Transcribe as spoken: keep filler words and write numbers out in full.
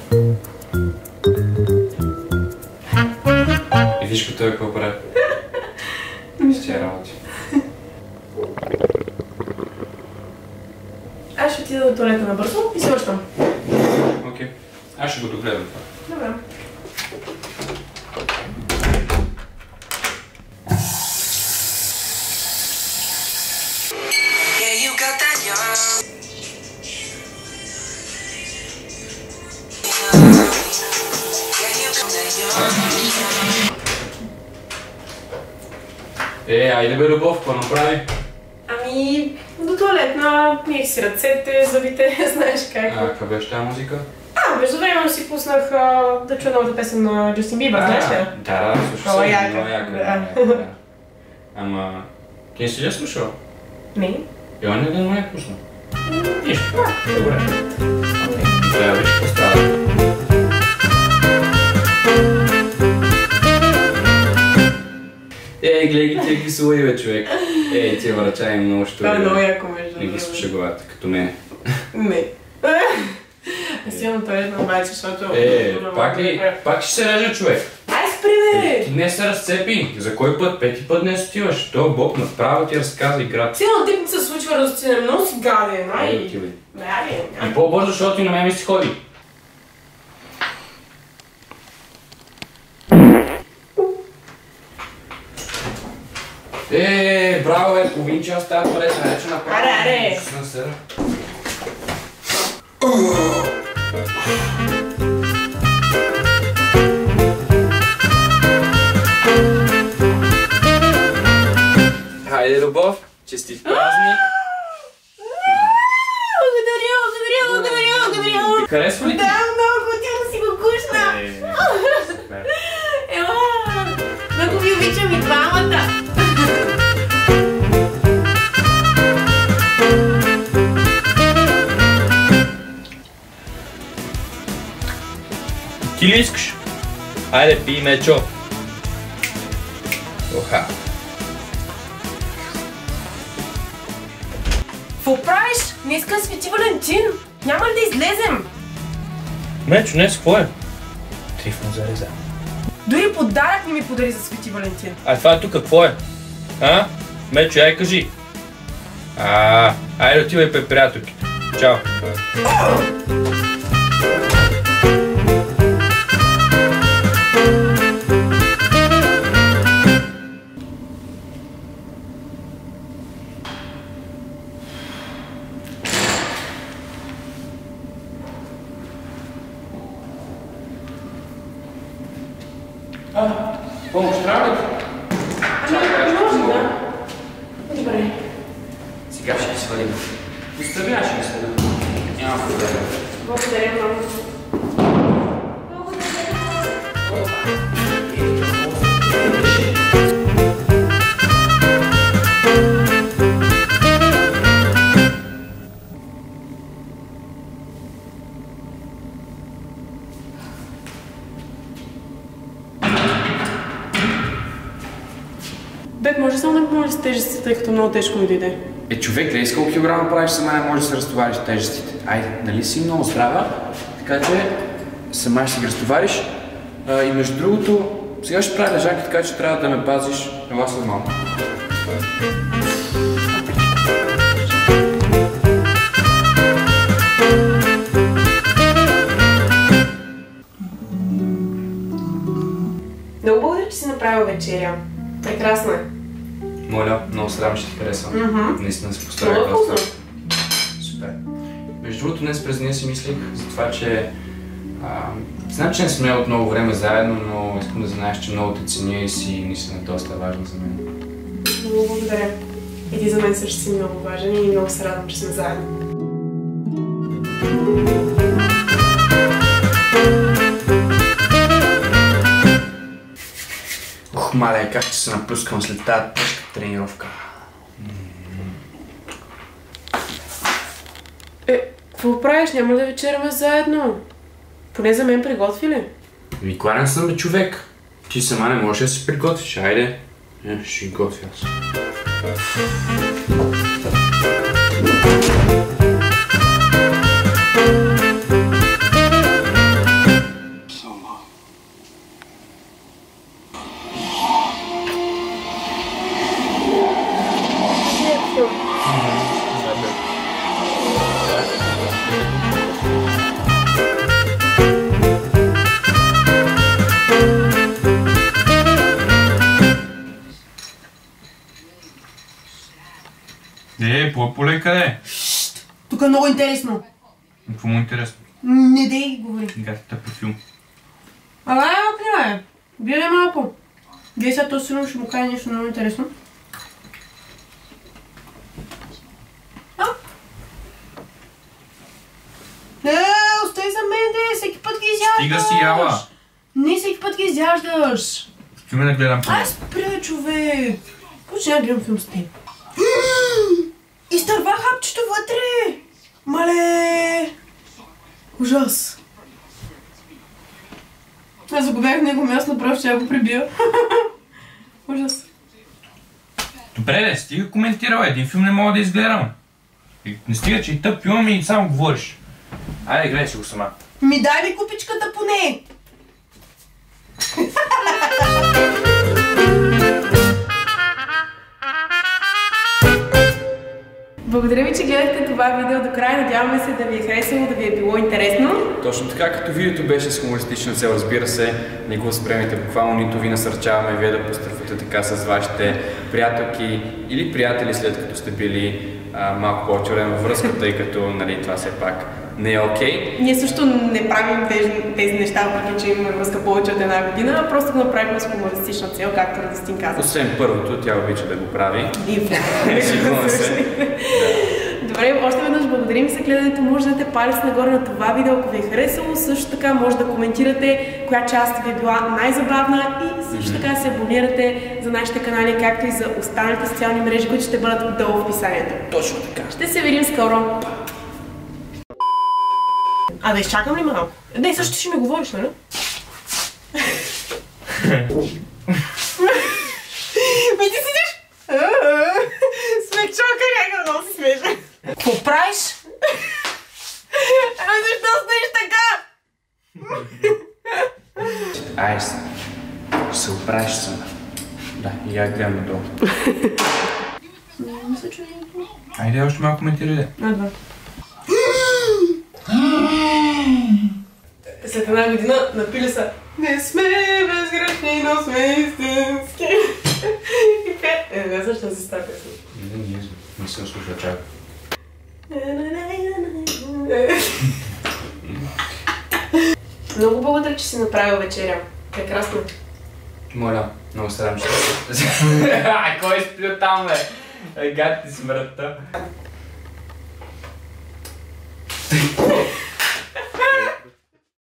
И виж като той какво прави. С тия работи. Аз ще отида до туалета набързо и се връщам. Окей. Аз ще го догледам това. Добре. Е, айде бе, Любов, какво направи? Ами, до туалетна, миех си ръцете, зъбите, знаеш как. А, каква беше тази музика? А, между време си пуснах а, да чуя новата песен на Джастин Бибър, знаеш ли? Да, да, слушай. Много яка. Много яка, Да. да. Ама, ти не си ли слушал? Не. И он не да не е пуснал. Нищо. Добре. Трябва вече постава. Ей, гледай ги тия какви са лъи, бе, човек. Ей, тия врача им много ще... Това е много яко, между Не ги слуша главата, като мене. Не. Аз си имам туалетна обаче, защото... Е, пак ли? Пак ще се реже, човек. Ай, спри, бе! Ти не се разцепи. За кой път? Пети път не отиваш. Той Бог направо ти разказа играта. Цяло тип се случва разцепи, много си гаден, ай! Ай, отивай. Ай, И по-бързо, защото и на мен ми си ходи. Е, браво, бе, половин час тази туалет, вече направо. Аре, аре! На съра. Хайде, Любов, честит празник! Благодаря, благодаря, благодаря, благодаря! Харесва ли ти? Да, много, тя си го кушна! Е, супер. Ела! Много ви обичам и двамата! Ти ли искаш? Айде, пий, Мечо. Оха. Какво правиш? Днеска е Свети Валентин! Няма ли да излезем? Мечо, днес какво е? Трифон зареза. Дори подарък не ми подари за Свети Валентин. А това е тук какво е? А? Мечо, яй кажи. А, айде отивай при приятелките. Чао. Помощ трябва ли? Ами, може да. Добре. Сега ще ги свалим. Остави, аз ще ги свалим. Няма проблем. Благодаря много. Бек, може само да ми помогнеш с тежестите, тъй като много тежко ми дойде. Е, човек, гледай с колко килограма правиш, сама не можеш да се разтовариш тежестите. Айде, нали си много здрава, така че сама ще си ги разтовариш. А, и между другото, сега ще правя лежанки, така че трябва да ме пазиш. Ела след малко. Много благодаря, че си направил вечеря. Прекрасна е. Моля, много срам ще ти харесвам. Мгм. Наистина се постарах Много доста. вкусно. Супер. Между другото, днес през деня си мислих за това, че а, знам, че не сме от много време заедно, но искам да знаеш, че много те ценя и си наистина доста важна за мен. Много благодаря. И ти за мен също си много важен и много се радвам, че сме заедно. Ух, мале, как ще се напускам след тази тежка тренировка. Е, какво правиш? Няма ли да вечеряме заедно? Поне за мен приготви ли? Ами, кланен съм бе, човек. Ти сама не можеш да се приготвиш, айде. Е, ще ги готвя аз. То поле къде е? Тук е много интересно. Какво му е интересно? Не дей говори. Гатата по филм. Ала, е, опни, бе. Гледай малко. Гледай сега, този сигурно ще му каже нещо много интересно. А? Не, остай за мен, де, всеки път ги изяждаш. Стига си, яла. Не, всеки път ги изяждаш. Спи ме да гледам филм. Ай, спре, човек. Почне да гледам филм с теб. Изтърва хапчето вътре. Мале. Ужас. Аз загубях него място, направо ще я го прибия. Ужас. Добре, де, стига коментирала. Един филм не мога да изгледам. И не стига, че и тъп пивам и само говориш. Айде, гледай си го сама. Ми дай ми купичката поне. Благодаря ви, че гледахте това видео до края. Надяваме се да ви е харесало, да ви е било интересно. Точно така, като видеото беше с хумористична цел, разбира се, не го възприемайте буквално, нито ви насърчаваме вие да постъпвате така с вашите приятелки или приятели, след като сте били а, малко повече време във връзка, тъй като нали, това все пак не е окей. Okay. Ние също не правим тези, тези неща, въпреки че имаме връзка повече от една година, а просто го направихме с хумористична цел, както Радостин каза. Освен първото, тя обича да го прави. И сигурно се. Добре, още веднъж благодарим за гледането. Може да дадете палец нагоре на това видео, ако ви е харесало. Също така може да коментирате коя част ви е била най-забавна и също така се абонирате за нашите канали, както и за останалите социални мрежи, които ще бъдат долу в описанието. Точно така. Ще се видим скоро. А да изчакам ли малко? Не, също ще ми говориш, нали? Ми ти сидиш? Смечока някак много си смешен. Какво правиш? Ами защо стоиш така? Ай, ще се оправиш сама. Да, и я гледам надолу. Мисля, че... Айде, още малко коментирай, де. А, два. След една година напили са не сме безгрешни, но сме истински. И пет. Е, не знам, защо си става песен. Не, не, не съм слушал чак. Много благодаря, че си направил вечеря. Прекрасно. Моля, много старам, че Ай, кой сплю там, бе? Гад ти смрътта.